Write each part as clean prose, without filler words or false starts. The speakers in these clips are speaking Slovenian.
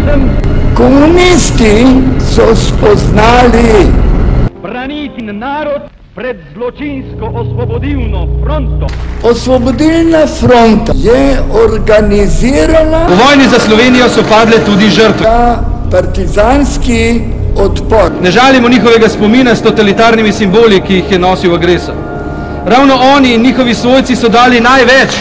Komunisti so spoznali braniti narod pred zločinsko-osvobodilno fronto. Osvobodilna fronta je organizirala V vojni za Slovenijo so padle tudi žrtve. Partizanski odpor. Ne žalimo njihovega spomina s totalitarnimi simboli, ki jih je nosil agresor. Ravno oni in njihovi svojci so dali največ.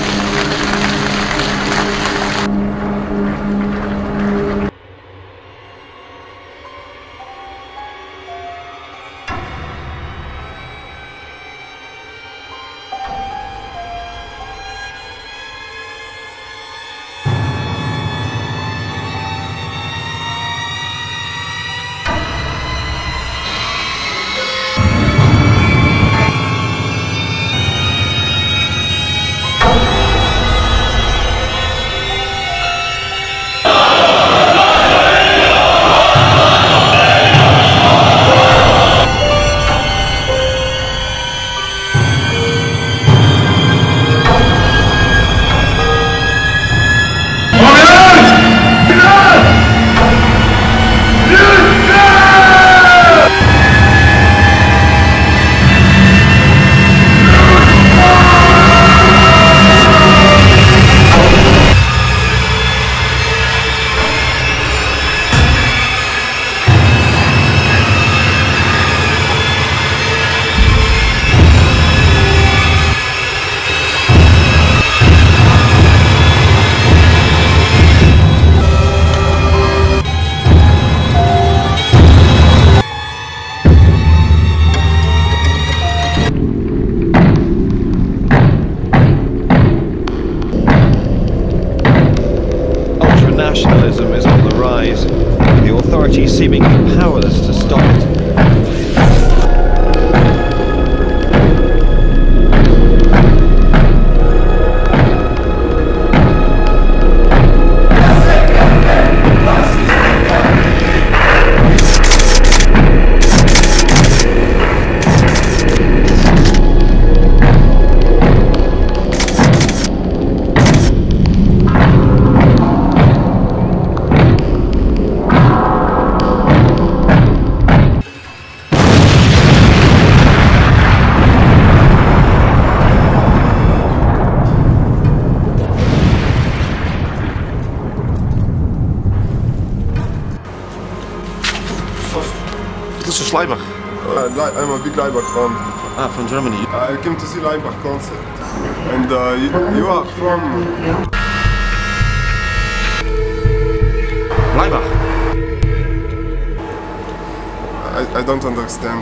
Nationalism is on the rise, with the authorities seemingly powerless to stop it. This is Laibach. I'm a big Laibach fan. Ah, from Germany. I came to see Laibach concert. And you are from... Laibach. I don't understand.